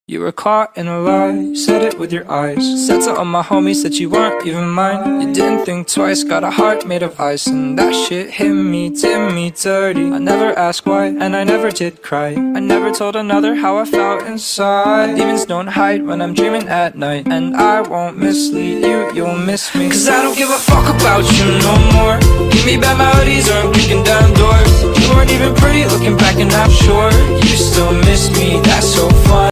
You were caught in a lie, said it with your eyes. Said to all my homies that you weren't even mine. You didn't think twice, got a heart made of ice. And that shit hit me, did me dirty. I never asked why, and I never did cry. I never told another how I felt inside. Demons don't hide when I'm dreaming at night. And I won't mislead you, you'll miss me. Cause I don't give a fuck about you no more. Give me bad melodies or I'm kicking down doors. You weren't even pretty looking back and I'm sure you still miss me, that's so fun.